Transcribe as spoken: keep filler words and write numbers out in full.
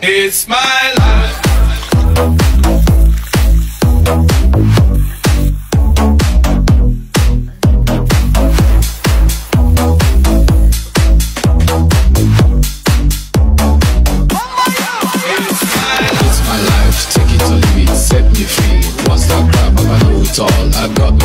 It's my life. It's my life, take it or leave it, set me free. Once that grab, I know it all. I got